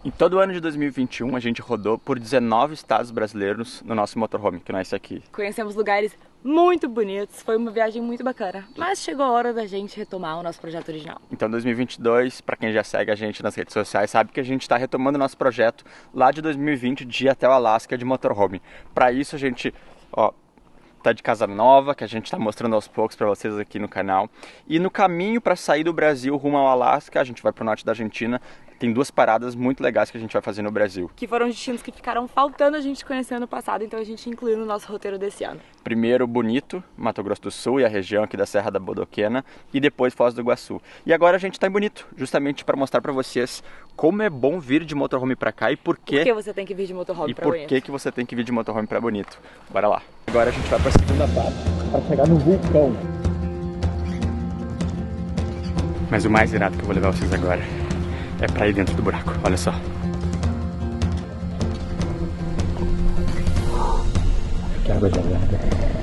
Em todo o ano de 2021, a gente rodou por 19 estados brasileiros no nosso motorhome, que não é esse aqui. Conhecemos lugares muito bonitos, foi uma viagem muito bacana, mas chegou a hora da gente retomar o nosso projeto original. Então 2022, para quem já segue a gente nas redes sociais, sabe que a gente está retomando o nosso projeto lá de 2020 de ir até o Alasca de motorhome. Para isso a gente, tá de casa nova, que a gente está mostrando aos poucos para vocês aqui no canal. E no caminho para sair do Brasil rumo ao Alasca, a gente vai para o norte da Argentina. Tem duas paradas muito legais que a gente vai fazer no Brasil. Que foram destinos que ficaram faltando a gente conhecer no passado, então a gente incluiu no nosso roteiro desse ano. Primeiro Bonito, Mato Grosso do Sul e a região aqui da Serra da Bodoquena, e depois Foz do Iguaçu. E agora a gente está em Bonito, justamente para mostrar para vocês como é bom vir de motorhome para cá e por que você tem que vir de motorhome para Bonito. E por que você tem que vir de motorhome para Bonito. Bora lá. Agora a gente vai para a segunda parte, para chegar no vulcão. Mas o mais irado que eu vou levar vocês agora é pra ir dentro do buraco, olha só. Que água gelada.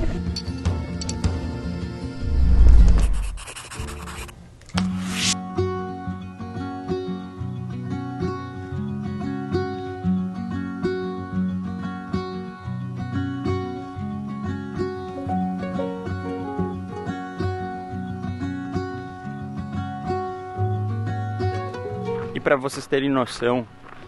E para vocês terem noção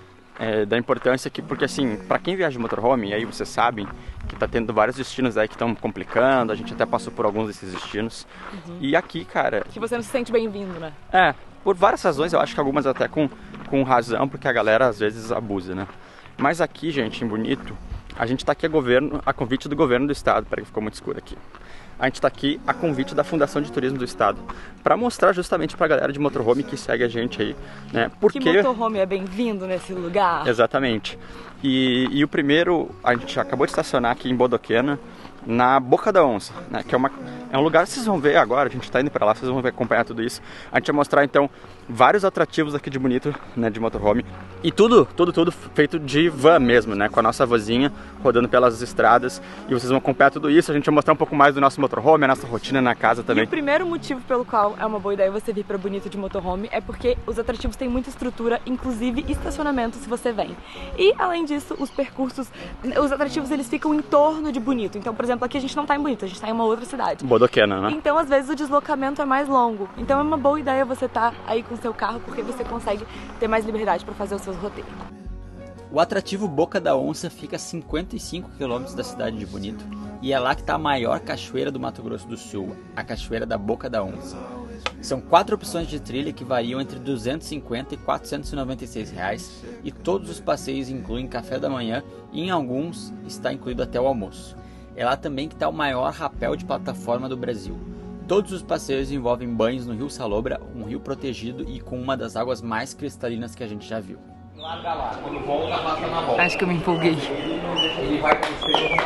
da importância aqui, porque assim, para quem viaja de motorhome, aí vocês sabem que tá tendo vários destinos aí que estão complicando, a gente até passou por alguns desses destinos. E aqui, cara... Que você não se sente bem-vindo, né? Por várias razões, eu acho que algumas até com razão, porque a galera às vezes abusa, né? Mas aqui, gente, em Bonito, a gente tá aqui a convite do governo do estado, peraí que ficou muito escuro aqui. A gente está aqui a convite da Fundação de Turismo do Estado para mostrar justamente para a galera de motorhome que segue a gente aí, né? Porque que motorhome é bem-vindo nesse lugar. Exatamente. E o primeiro, a gente acabou de estacionar aqui em Bodoquena, na Boca da Onça, né? Que é um lugar que vocês vão ver agora, a gente está indo para lá, vocês vão acompanhar tudo isso. A gente vai mostrar então vários atrativos aqui de Bonito, né, de motorhome. E tudo feito de van mesmo, né, com a nossa vozinha rodando pelas estradas. E vocês vão acompanhar tudo isso, a gente vai mostrar um pouco mais do nosso motorhome, a nossa rotina na casa também. E o primeiro motivo pelo qual é uma boa ideia você vir para Bonito de motorhome é porque os atrativos têm muita estrutura, inclusive estacionamento se você vem. E além disso, os percursos, os atrativos eles ficam em torno de Bonito. Então, por exemplo, aqui a gente não está em Bonito, a gente está em uma outra cidade. Bodoquena, né? Então, às vezes o deslocamento é mais longo. Então é uma boa ideia você estar aí com o seu carro, porque você consegue ter mais liberdade para fazer os seus roteiros. O atrativo Boca da Onça fica a 55 km da cidade de Bonito e é lá que está a maior cachoeira do Mato Grosso do Sul, a Cachoeira da Boca da Onça. São 4 opções de trilha que variam entre R$ 250 e R$ 496 reais, e todos os passeios incluem café da manhã e em alguns está incluído até o almoço. É lá também que está o maior rapel de plataforma do Brasil. Todos os passeios envolvem banhos no Rio Salobra, um rio protegido e com uma das águas mais cristalinas que a gente já viu. Larga lá, quando volta, passa na volta. Acho que eu me empolguei. Ele vai crescer.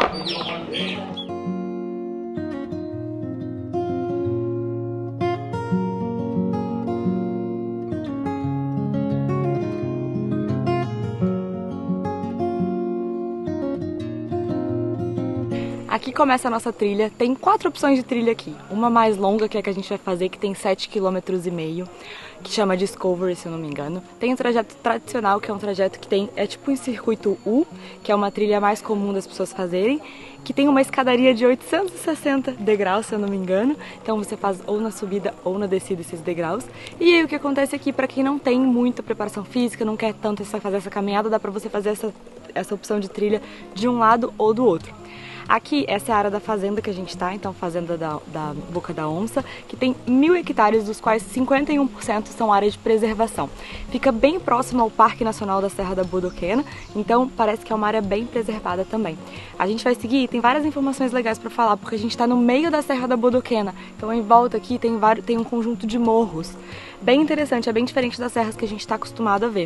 Aqui começa a nossa trilha, tem 4 opções de trilha aqui. Uma mais longa, que é a que a gente vai fazer, que tem 7,5 km, que chama Discovery, se eu não me engano. Tem o trajeto tradicional, que é um trajeto que é tipo um circuito U, que é uma trilha mais comum das pessoas fazerem, que tem uma escadaria de 860 degraus, se eu não me engano. Então você faz ou na subida ou na descida esses degraus. E aí o que acontece aqui, para quem não tem muita preparação física, não quer tanto fazer essa caminhada, dá pra você fazer essa opção de trilha de um lado ou do outro. Aqui, essa é a área da fazenda que a gente está, então fazenda da Boca da Onça, que tem 1.000 hectares, dos quais 51% são área de preservação. Fica bem próximo ao Parque Nacional da Serra da Bodoquena, então parece que é uma área bem preservada também. A gente vai seguir, tem várias informações legais para falar, porque a gente está no meio da Serra da Bodoquena, então em volta aqui tem um conjunto de morros. Bem interessante, é bem diferente das serras que a gente está acostumado a ver.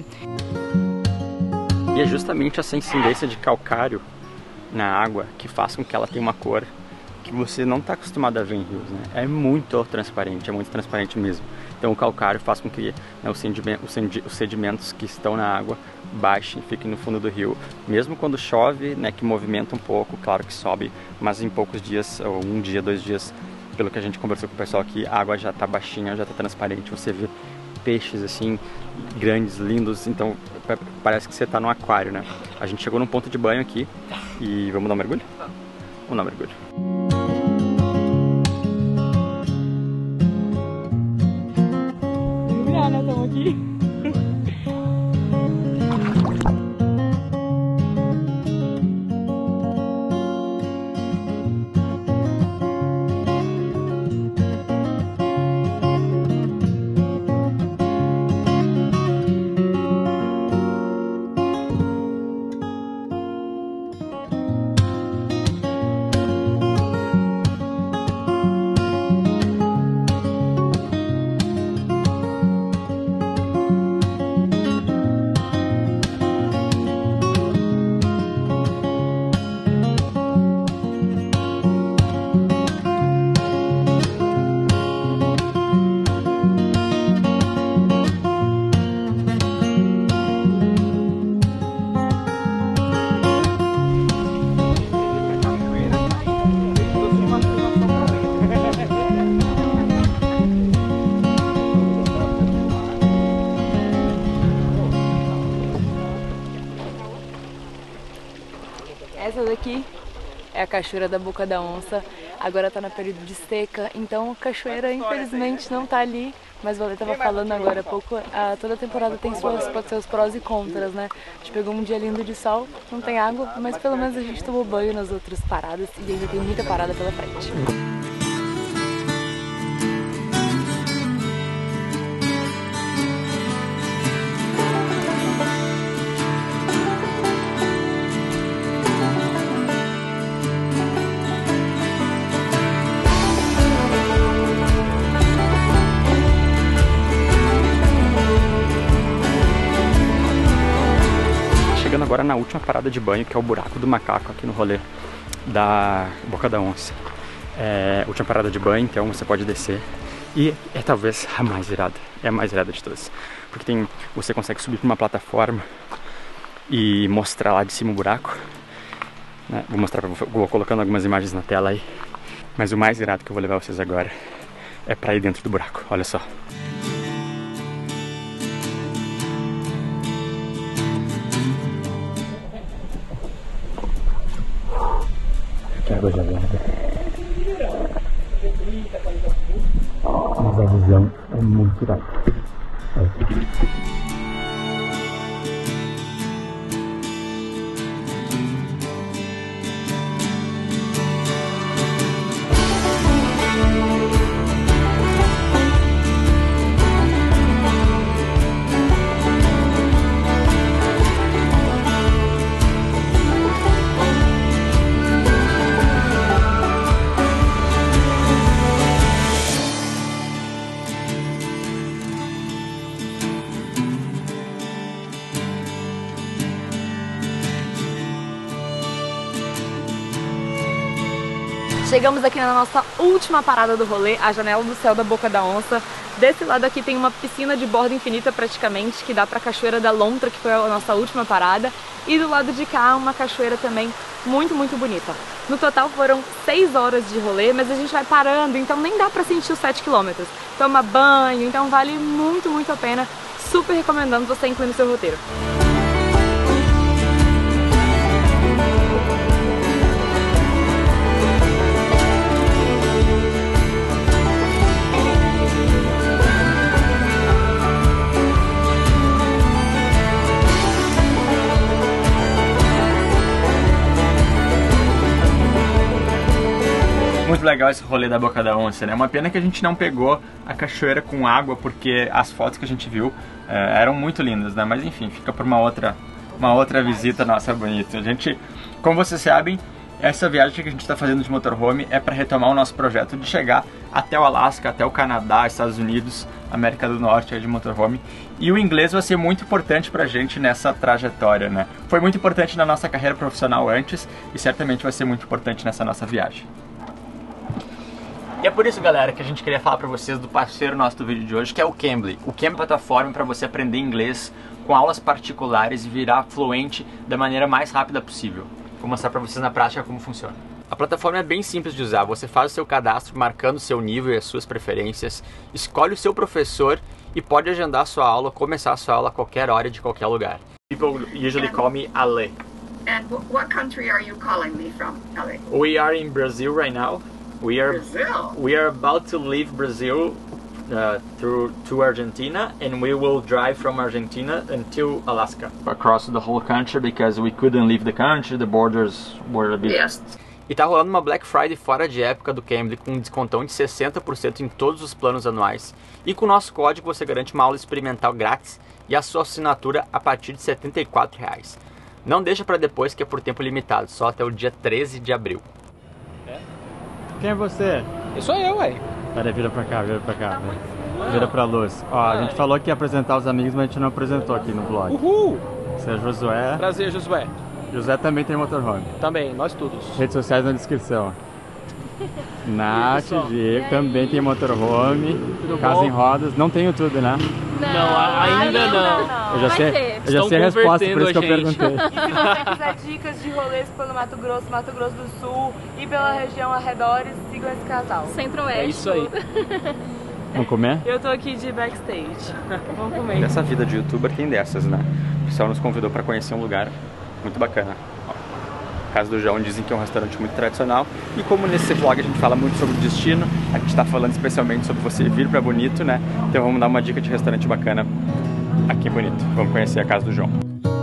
E é justamente essa incidência de calcário na água que faz com que ela tenha uma cor que você não está acostumado a ver em rios, né? É muito transparente mesmo. Então o calcário faz com que, né, os sedimentos que estão na água baixem e fiquem no fundo do rio. Mesmo quando chove, né, que movimenta um pouco, claro que sobe, mas em poucos dias, ou um dia, 2 dias, pelo que a gente conversou com o pessoal aqui, a água já está baixinha, já está transparente, você vê peixes assim, grandes, lindos, então parece que você tá num aquário, né? A gente chegou num ponto de banho aqui e vamos dar um mergulho? Vamos dar um mergulho. Juliana, estamos aqui. Essa daqui é a cachoeira da Boca da Onça, agora tá no período de seca, então a cachoeira infelizmente não tá ali, mas o Valê tava falando agora há pouco, toda temporada tem seus prós e contras, né? A gente pegou um dia lindo de sol, não tem água, mas pelo menos a gente tomou banho nas outras paradas e ainda tem muita parada pela frente. Agora na última parada de banho, que é o buraco do macaco aqui no rolê da Boca da Onça. Última parada de banho, então você pode descer. E é talvez a mais irada, é a mais irada de todas. Porque você consegue subir para uma plataforma e mostrar lá de cima o buraco, né? Vou colocando algumas imagens na tela aí. Mas o mais irado que eu vou levar vocês agora é para ir dentro do buraco, olha só. Que água gelada. Mas a visão é muito irada. Chegamos aqui na nossa última parada do rolê, a janela do céu da Boca da Onça. Desse lado aqui tem uma piscina de borda infinita praticamente, que dá pra Cachoeira da Lontra, que foi a nossa última parada. E do lado de cá uma cachoeira também muito, muito bonita. No total foram 6 horas de rolê, mas a gente vai parando, então nem dá pra sentir os 7 km. Toma banho, então vale muito, muito a pena. Super recomendando você incluir no seu roteiro. Muito legal esse rolê da Boca da Onça, né? Uma pena que a gente não pegou a cachoeira com água, porque as fotos que a gente viu eram muito lindas, né? Mas enfim, fica por uma outra visita nossa bonita. A gente, como vocês sabem, essa viagem que a gente está fazendo de motorhome é para retomar o nosso projeto de chegar até o Alasca, até o Canadá, Estados Unidos, América do Norte de motorhome. E o inglês vai ser muito importante pra gente nessa trajetória, né? Foi muito importante na nossa carreira profissional antes e certamente vai ser muito importante nessa nossa viagem. E é por isso, galera, que a gente queria falar pra vocês do parceiro nosso do vídeo de hoje, que é o Cambly. O Cambly é uma plataforma para você aprender inglês com aulas particulares e virar fluente da maneira mais rápida possível. Vou mostrar pra vocês na prática como funciona. A plataforma é bem simples de usar, você faz o seu cadastro marcando o seu nível e as suas preferências, escolhe o seu professor e pode agendar a sua aula, começar a sua aula a qualquer hora de qualquer lugar. People usually call me Ale. And what country are you calling me from, Ale? We are in Brazil right now. Brazil? We are about to leave Brazil to Argentina, and we will drive from Argentina until Alaska. Across the whole country because we couldn't leave the country, the borders were a bit... Yes. E tá rolando uma Black Friday fora de época do Cambly com um descontão de 60% em todos os planos anuais. E com o nosso código você garante uma aula experimental grátis e a sua assinatura a partir de R$ 74,00. Não deixa para depois que é por tempo limitado, só até o dia 13 de abril. Quem é você? Eu sou eu, ué. Peraí, vira pra cá, vira pra cá. Vira pra luz. Ó, a gente falou que ia apresentar os amigos, mas a gente não apresentou aqui no vlog. Uhul! Você é Josué. Prazer, Josué. José também tem motorhome. Também, nós todos. Redes sociais na descrição. Nath, Diego também tem motorhome. Casa em rodas. Não tem YouTube, né? Não, ainda não. Eu já sei a resposta, por isso que eu perguntei. E se você quiser dicas de rolês pelo Mato Grosso do Sul e pela região arredores, sigam esse casal. Centro-Oeste. É isso aí. Vamos comer? Eu tô aqui de backstage. Vamos comer. Dessa vida de youtuber tem dessas, né? O pessoal nos convidou para conhecer um lugar muito bacana. Ó, Casa do João, dizem que é um restaurante muito tradicional. E como nesse vlog a gente fala muito sobre o destino, a gente tá falando especialmente sobre você vir para Bonito, né? Então vamos dar uma dica de restaurante bacana aqui em Bonito. Vamos conhecer a Casa do João.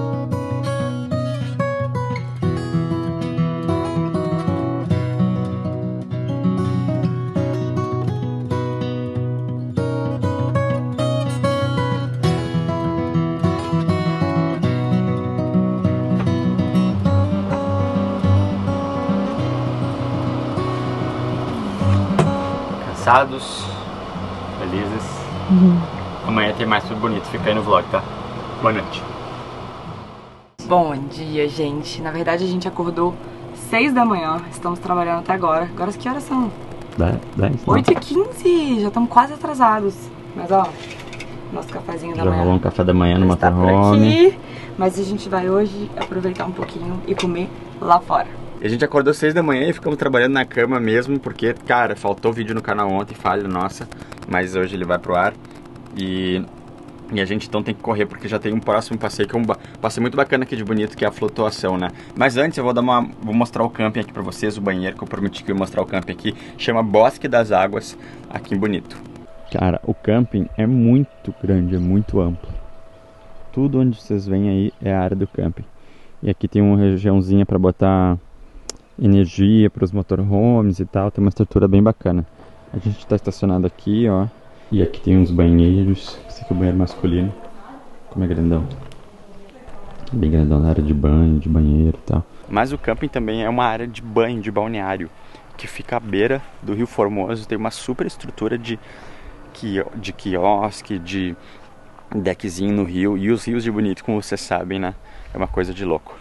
Cansados, felizes. Amanhã tem mais tudo bonito, fica aí no vlog, tá? Boa noite. Bom dia, gente. Na verdade a gente acordou 6 da manhã, estamos trabalhando até agora. Agora que horas são? 10. 8h15, já estamos quase atrasados. Mas ó, nosso cafezinho da Já manhã rolou um café da manhã no está por motorhome. aqui. Mas a gente vai hoje aproveitar um pouquinho e comer lá fora. E a gente acordou 6 da manhã e ficamos trabalhando na cama mesmo, porque, cara, faltou vídeo no canal ontem, falha nossa, mas hoje ele vai pro ar. E a gente então tem que correr, porque já tem um próximo passeio, que é um passeio muito bacana aqui de Bonito, que é a flutuação, né? Mas antes eu vou mostrar o camping aqui pra vocês, o banheiro, que eu prometi que eu ia mostrar o camping aqui. Chama Bosque das Águas, aqui em Bonito. Cara, o camping é muito grande, é muito amplo. Tudo onde vocês veem aí é a área do camping. E aqui tem uma regiãozinha pra botar energia para os motorhomes e tal, tem uma estrutura bem bacana. A gente está estacionado aqui, ó, e aqui tem uns banheiros. Esse aqui é o banheiro masculino, como é grandão, bem grandão, na área de banho, de banheiro e tal. Mas o camping também é uma área de banho, de balneário, que fica à beira do Rio Formoso, tem uma super estrutura de quiosque, de deckzinho no rio, e os rios de Bonito, como vocês sabem, né, é uma coisa de louco.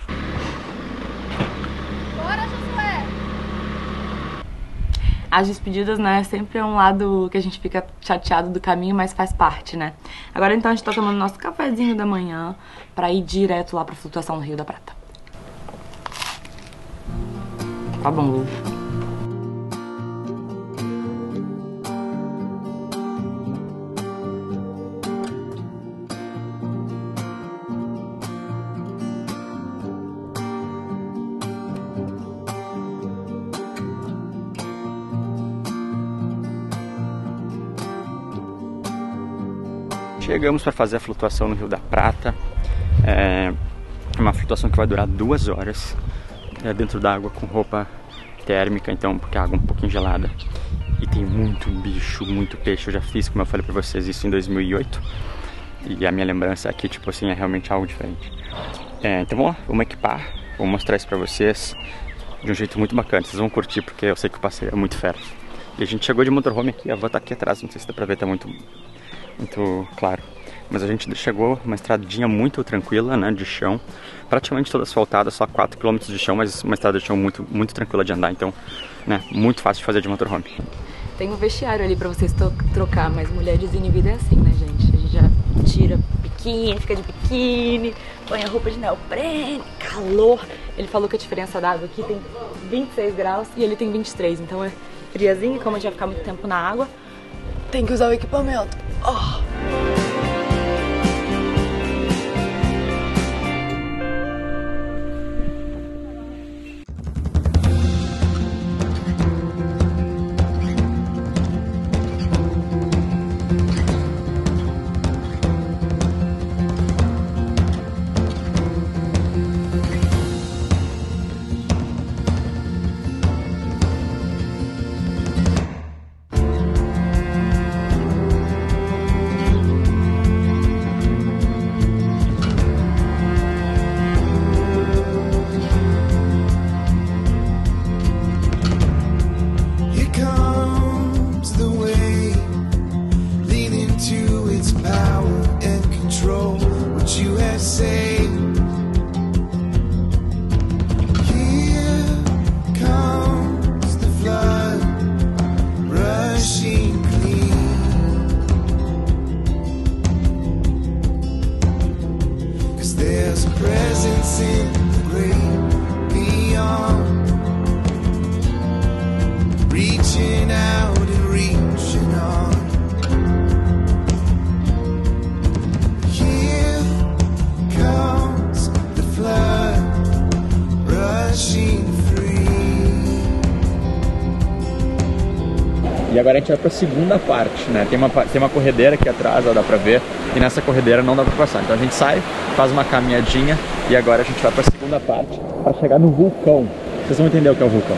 As despedidas, né, sempre é um lado que a gente fica chateado do caminho, mas faz parte, né? Agora então a gente tá tomando nosso cafezinho da manhã pra ir direto lá pra flutuação no Rio da Prata. Tá bom, Lu. Chegamos para fazer a flutuação no Rio da Prata. É uma flutuação que vai durar 2 horas dentro da água com roupa térmica, então, porque a água é um pouquinho gelada. E tem muito bicho, muito peixe. Eu já fiz, como eu falei para vocês, isso em 2008. E a minha lembrança aqui, tipo assim, é realmente algo diferente. Então vamos equipar, vou mostrar isso para vocês de um jeito muito bacana. Vocês vão curtir, porque eu sei que o passeio é muito fera. E a gente chegou de motorhome aqui, a van tá aqui atrás, não sei se dá pra ver, tá muito claro. Mas a gente chegou uma estradinha muito tranquila, né, de chão, praticamente toda asfaltada, só 4 km de chão, mas uma estrada de chão muito tranquila de andar, então, né, muito fácil de fazer de motorhome. Tem um vestiário ali pra vocês trocar, mas mulher desinibida é assim, né, gente? A gente já tira biquíni, fica de biquíni, põe a roupa de neoprene, calor. Ele falou que a diferença da água aqui tem 26 graus e ele tem 23, então é friazinho, como a gente vai ficar muito tempo na água, tem que usar o equipamento. E agora a gente vai para a segunda parte, né? Tem uma corredeira aqui atrás, ó, dá pra ver, e nessa corredeira não dá pra passar. Então a gente sai, faz uma caminhadinha e agora a gente vai para a segunda parte para chegar no vulcão. Vocês vão entender o que é o vulcão.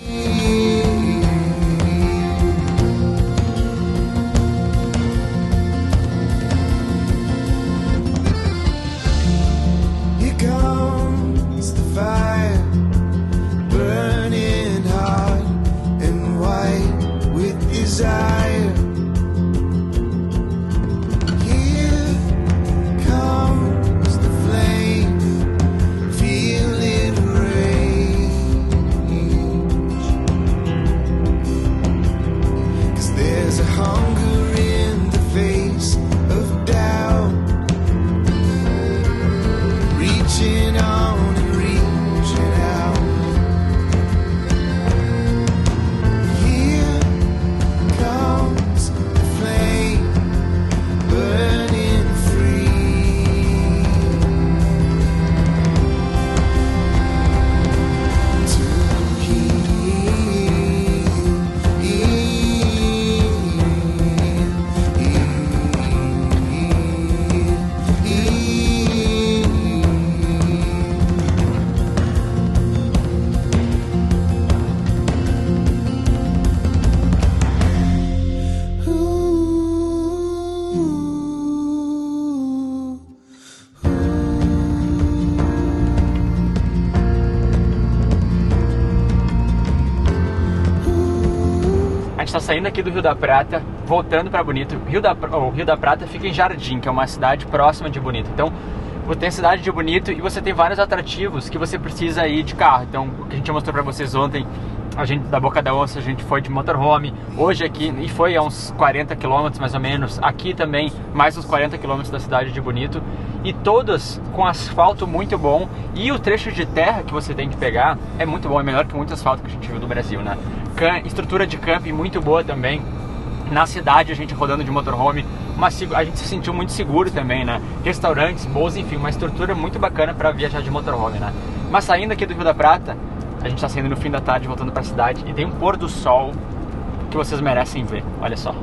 Tá saindo aqui do Rio da Prata, voltando para Bonito. O Rio da Prata fica em Jardim, que é uma cidade próxima de Bonito. Então, você tem a cidade de Bonito e você tem vários atrativos que você precisa ir de carro. Então, o que a gente mostrou para vocês ontem, a gente da Boca da Onça, a gente foi de motorhome. Hoje aqui, e foi a uns 40 km mais ou menos. Aqui também, mais uns 40 km da cidade de Bonito. E todas com asfalto muito bom. E o trecho de terra que você tem que pegar é muito bom, é melhor que muito asfalto que a gente viu no Brasil, né? Estrutura de camping muito boa também. Na cidade, a gente rodando de motorhome, a gente se sentiu muito seguro também, né? Restaurantes, boas, enfim, uma estrutura muito bacana para viajar de motorhome, né? Mas saindo aqui do Rio da Prata, a gente tá saindo no fim da tarde, voltando para a cidade, e tem um pôr do sol que vocês merecem ver, olha só.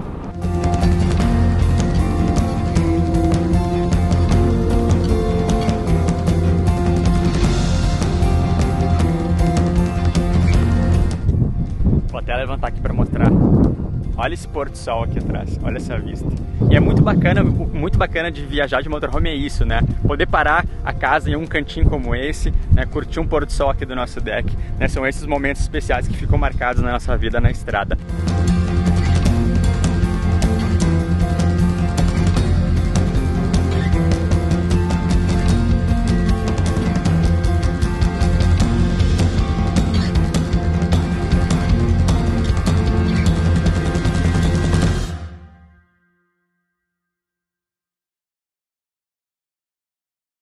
Vou até levantar aqui para mostrar. Olha esse pôr do sol aqui atrás, olha essa vista. E é muito bacana de viajar de motorhome é isso, né? Poder parar a casa em um cantinho como esse, né? Curtir um pôr do sol aqui do nosso deck, né? São esses momentos especiais que ficam marcados na nossa vida na estrada.